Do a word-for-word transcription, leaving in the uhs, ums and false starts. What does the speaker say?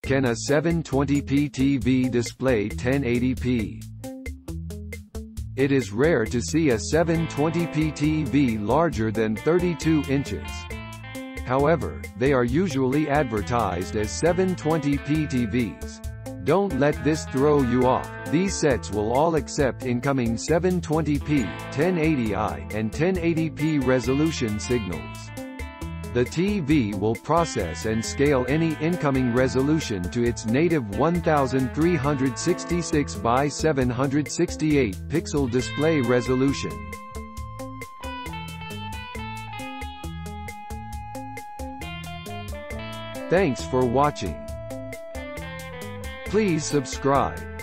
Can a seven twenty p T V display ten eighty p? It is rare to see a seven twenty p T V larger than thirty-two inches. However, they are usually advertised as seven twenty p T Vs. Don't let this throw you off. These sets will all accept incoming seven twenty p, ten eighty i, and ten eighty p resolution signals. The T V will process and scale any incoming resolution to its native thirteen sixty-six by seven sixty-eight pixel display resolution. Thanks for watching. Please subscribe.